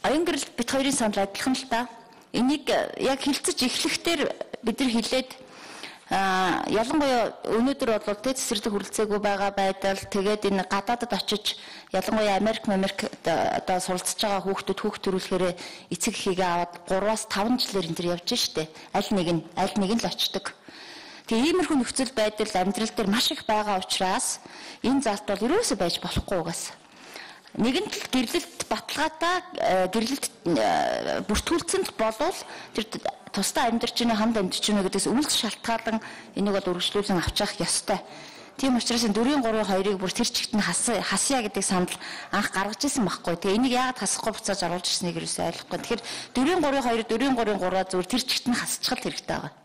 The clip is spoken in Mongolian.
оюун гэрэл бит хоёрын санал адилхан л та. Энийг яг хилцэж эхлэхдээ бид нар хэлээд ялангуяа өнөөдөр бол цэцэрлэг хүрэлцээгүй байгаа байдал тэгээд энэ гадаадад очиж ялангуяа Америк одоо суралцж байгаа хүүхдүүд хүүхд төрүүлэхээр эцэг эхийгээ аваад 3-5 жилээр энэ төр явж штэ. Аль нэг нь л очдог. Тэгээ иймэрхүү нөхцөл байдал амьдрал дээр маш их байгаа учраас энэ залт бол ерөөсөө байж болохгүй угаас. Нэгэн тал гэрлэлт баталгаатай гэрлэлт бүртгүүлсэнд болвол тэр тусдаа амьдарч байгаа хамт амьдарч байгаа гэдээс үлс шалтгаалan энийг бол үргэлжлүүлэн авч явах ёстой. Тийм учраас 4-3-2-ыг бүр тэр чигт нь хасъя гэдэг санал анх гаргаж ирсэн байхгүй. Тэгээ энийг яагаад хасахгүй буцааж оруулж ирснийг юусэн ойлгохгүй. Тэгэхээр 4-3-2, 4-3-3 зүгээр тэр чигт нь хасчихал хэрэгтэй байгаа.